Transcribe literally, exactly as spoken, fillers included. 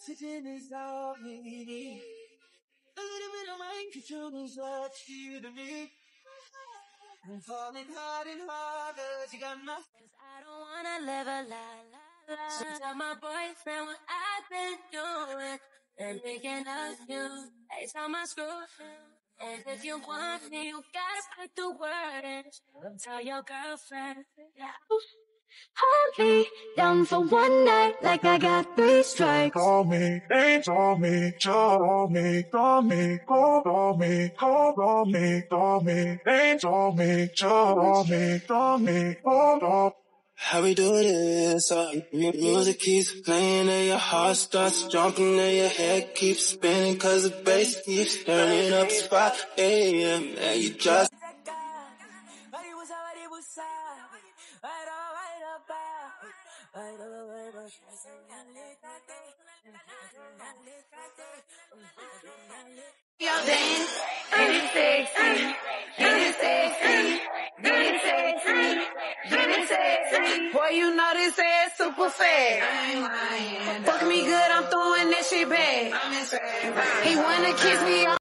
Oxygen is all we need. A little bit of mind control is what you to me. I'm falling hard and hard, cause you got my. Cause I don't wanna live a lie, lie, lie. So tell my boyfriend what I've been doing. And thinking of you, every time I screw him. And if you want me, you gotta put the word in. Tell your girlfriend, yeah. Hold me down for one night like I got three strikes. Call me, they told me, told me, call me, call, call me, call, call me, call me, they told me, told me, call me, hold up. How we do this? Uh, music keeps playing and your heart starts jumping and your head keeps spinning cause the bass keeps turning up to five A M and you just Yo, dance, get it sexy, get it sexy, get it sexy, get it sexy. Boy, you know this ass super fat. Fuck me good, I'm throwing that shit back. He wanna kiss me.